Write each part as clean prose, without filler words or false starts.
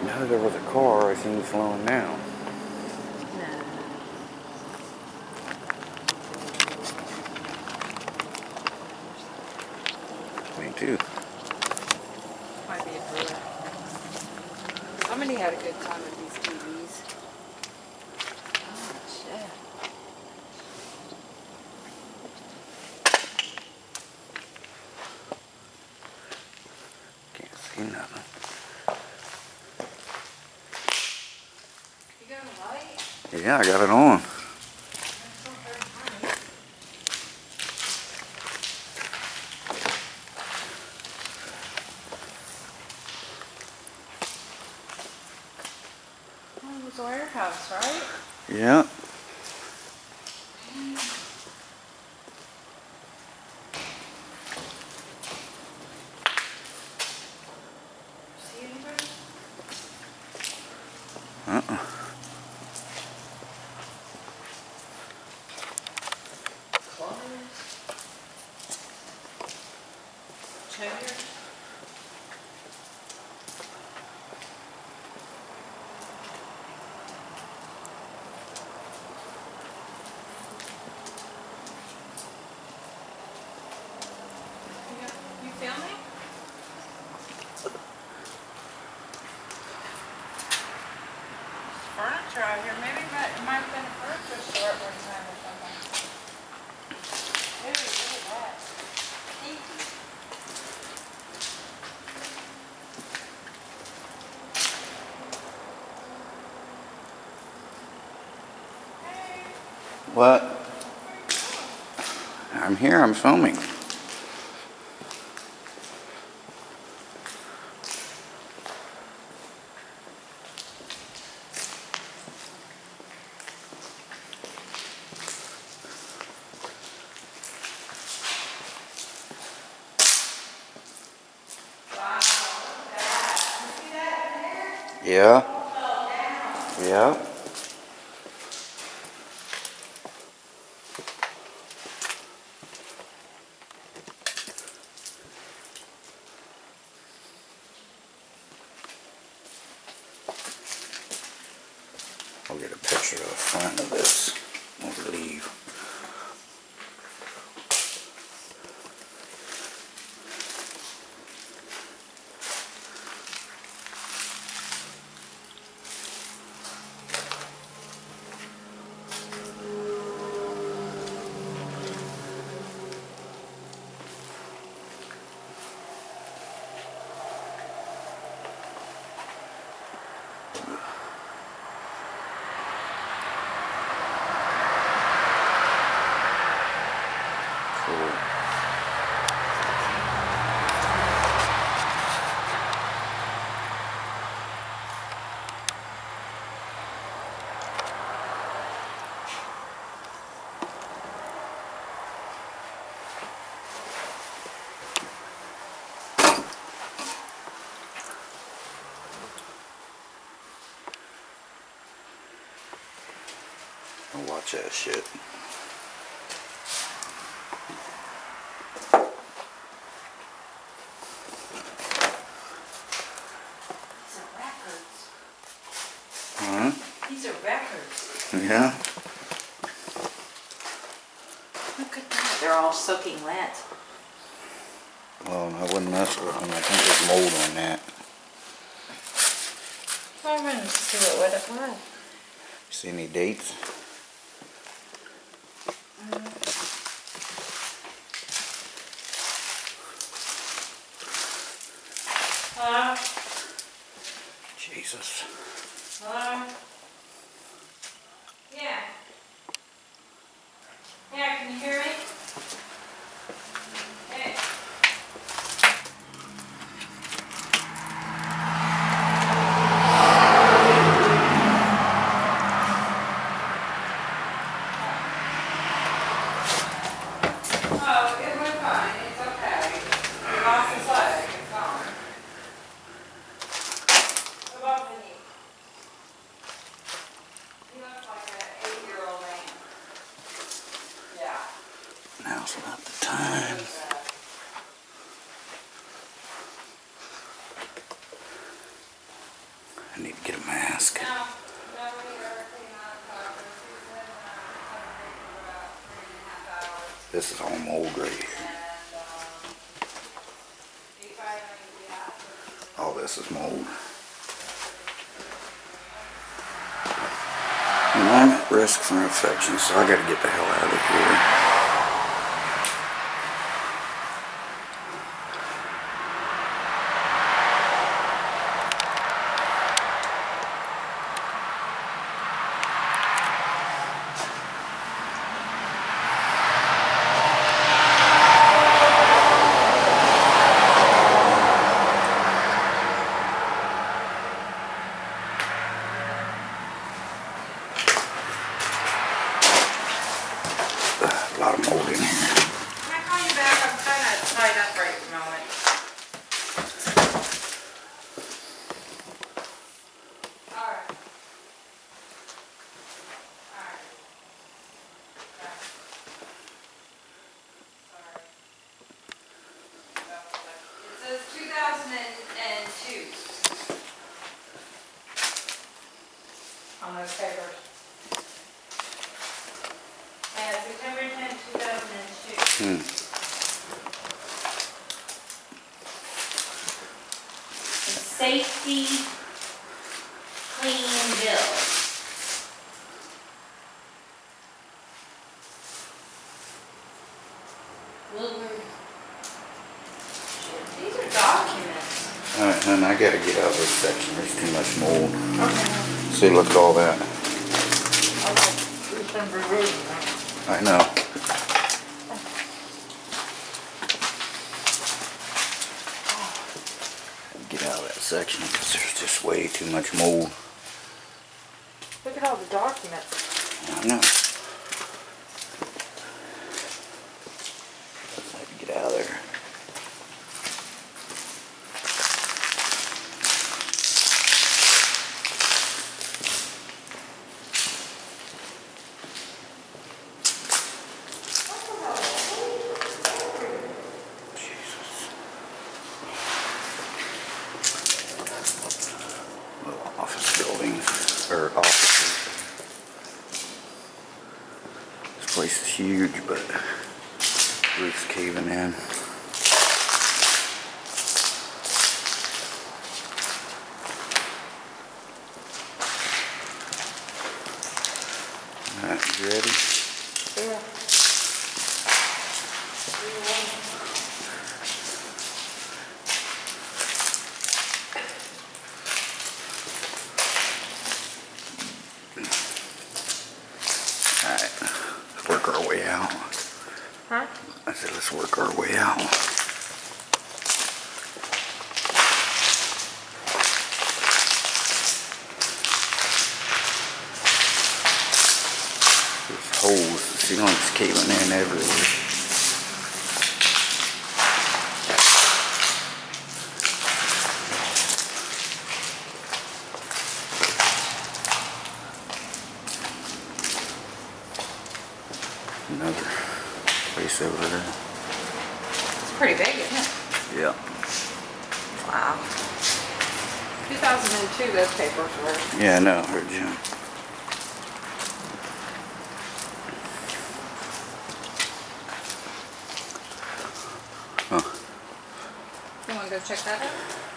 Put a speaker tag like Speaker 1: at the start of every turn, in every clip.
Speaker 1: Now that there was a car, I seen slowing down. Me too.
Speaker 2: Might be a brewer. Somebody had a good time with these TVs. Oh, shit.
Speaker 1: Can't see nothing.
Speaker 2: You got a light?
Speaker 1: Yeah, I got it on.
Speaker 2: Oh, it was a warehouse, right?
Speaker 1: Yeah.
Speaker 2: See anybody?
Speaker 1: Uh-uh.
Speaker 2: Clothes. Chairs. You filming? Furniture out here. Maybe it might have been a furniture store at one time or something. Maybe look at that. Easy. Hey.
Speaker 1: What? I'm here, I'm filming.
Speaker 2: Wow, look at that. You see that in there?
Speaker 1: Yeah.
Speaker 2: All fell down.
Speaker 1: Yeah. I'll get a picture of the front of this when we leave. Cool. I'll watch that shit.
Speaker 2: These are records.
Speaker 1: Huh?
Speaker 2: These are records.
Speaker 1: Yeah.
Speaker 2: Look at that. They're all soaking wet.
Speaker 1: Well, I wouldn't mess with them. I think there's mold on that.
Speaker 2: I wanted to see what it was.
Speaker 1: See any dates?
Speaker 2: Hello?
Speaker 1: Jesus.
Speaker 2: Hello? Yeah. Yeah, can you hear me? Hey. Oh, it went fine. It's okay. He lost his leg. It's gone. What about Vinny? He looks like an 8-year-old man. Yeah.
Speaker 1: Now some I need to get a mask. This is all mold right here. All this is mold. And I'm at risk for infection, so I gotta get the hell out of here. A lot of mold in here.
Speaker 2: Can I call you back? I'm kind of tied up right at the moment. Alright. Alright. Sorry. It says 2002 on those papers. Yeah, September 10, 2002.
Speaker 3: A safety clean bill. Wilbur.
Speaker 2: These are documents.
Speaker 1: Alright, honey, I gotta get out of this section. There's too much mold.
Speaker 2: Okay.
Speaker 1: See, look at all that. I know. Get out of that section because there's just way too much mold.
Speaker 2: Look at all the documents.
Speaker 1: I know. I have to get out of there. Office buildings, or offices. This place is huge, but roof's caving in. Alright, you ready?
Speaker 2: Yeah.
Speaker 1: Alright, let's work our way out.
Speaker 2: Huh?
Speaker 1: I said let's work our way out. There's holes, the ceiling's caving in everywhere. Another place over there.
Speaker 2: It's pretty big, isn't it?
Speaker 1: Yeah.
Speaker 2: Wow. 2002, those papers were.
Speaker 1: Yeah, I know, I heard you. Huh.
Speaker 2: You want to go check that out?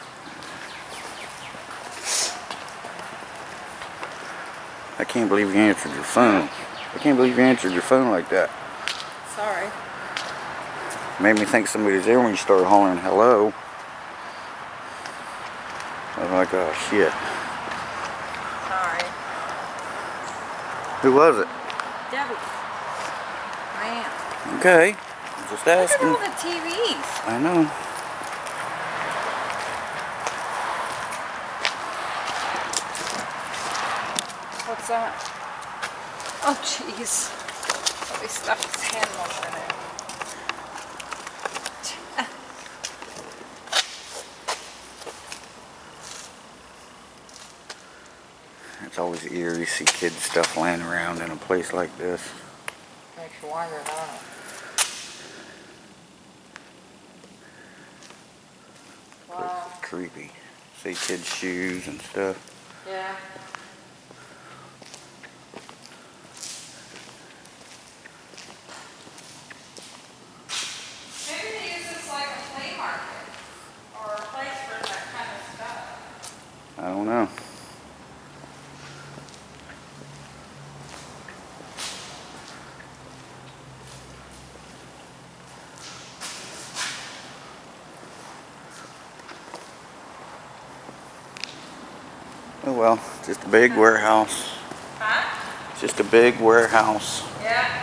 Speaker 1: I can't believe you answered your phone. I can't believe you answered your phone like that.
Speaker 2: Sorry.
Speaker 1: Made me think somebody's there when you started hollering hello. I was like, oh shit.
Speaker 2: Sorry.
Speaker 1: Who was it?
Speaker 2: Debbie. My aunt.
Speaker 1: Okay. Just
Speaker 2: Look at
Speaker 1: asking.
Speaker 2: all the TVs.
Speaker 1: I know.
Speaker 2: What's that? Oh, jeez. Somebody stuffed his hand motion in it.
Speaker 1: It's always eerie to see kids' stuff laying around in a place like this.
Speaker 2: Makes you wonder, don't it? Wow.
Speaker 1: Creepy. See kids' shoes and stuff.
Speaker 2: Yeah. Maybe they use this like a flea market or a place for that kind of stuff.
Speaker 1: I don't know. Oh well, just a big warehouse.
Speaker 2: Huh?
Speaker 1: Just a big warehouse.
Speaker 2: Yeah.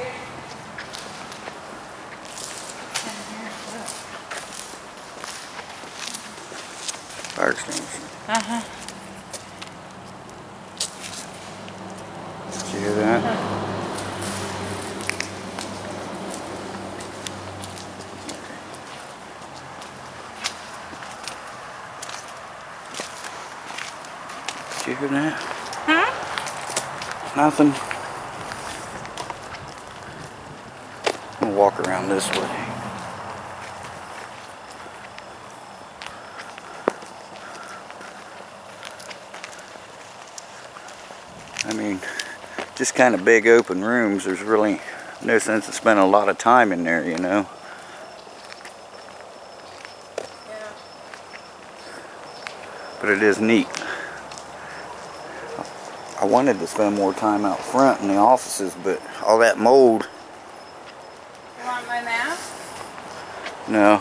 Speaker 1: Fire extinguisher.
Speaker 2: Uh-huh.
Speaker 1: Did you hear that? Did you hear that?
Speaker 2: Huh?
Speaker 1: Nothing. I'm gonna walk around this way. I mean, just kind of big open rooms. There's really no sense in spending a lot of time in there, you know.
Speaker 2: Yeah.
Speaker 1: But it is neat. I wanted to spend more time out front in the offices, but all that mold.
Speaker 2: You want my mask?
Speaker 1: No.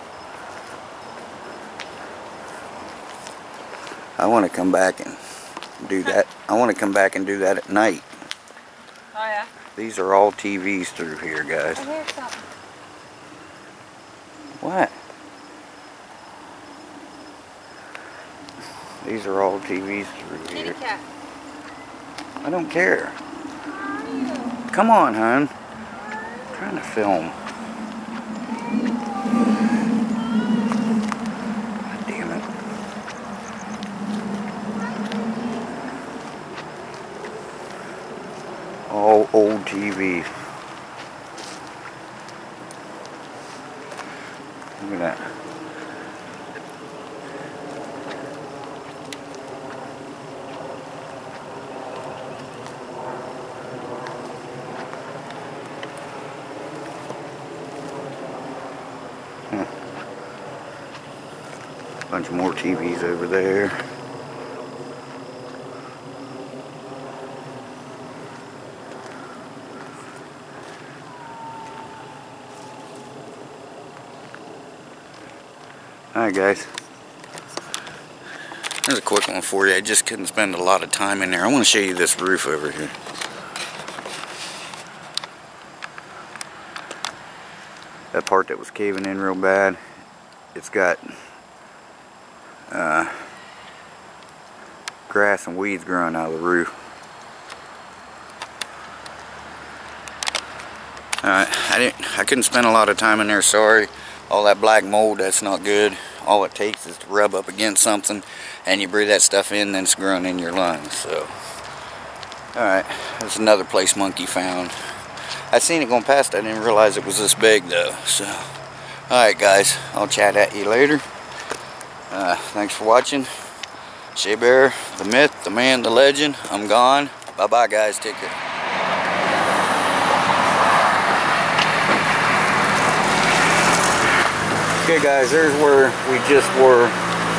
Speaker 1: I want to come back and do that. I want to come back and do that at night.
Speaker 2: Oh yeah.
Speaker 1: These are all TVs through here, guys.
Speaker 2: I hear something.
Speaker 1: What? These are all TVs through
Speaker 2: Kitty
Speaker 1: here.
Speaker 2: cat.
Speaker 1: I don't care.
Speaker 2: How are you?
Speaker 1: Come on, hon. I'm trying to film. God damn it. All old TVs. Look at that. Bunch more TVs over there. Alright guys, there's a quick one for you. I just couldn't spend a lot of time in there. I want to show you this roof over here. That part that was caving in real bad, it's got grass and weeds growing out of the roof. Alright, I couldn't spend a lot of time in there, sorry. All that black mold, that's not good. All it takes is to rub up against something and you breathe that stuff in, then it's growing in your lungs. So, alright, there's another place Monkey found. I seen it going past, I didn't realize it was this big though. So, alright guys, I'll chat at you later. Thanks for watching. Shea Bear, the myth, the man, the legend. I'm gone. Bye bye guys, take care. Okay guys, there's where we just were.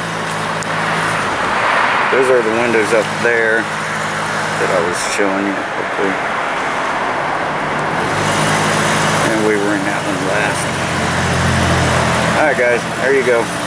Speaker 1: Those are the windows up there that I was showing you, hopefully. And we were in that one last. Alright guys, there you go.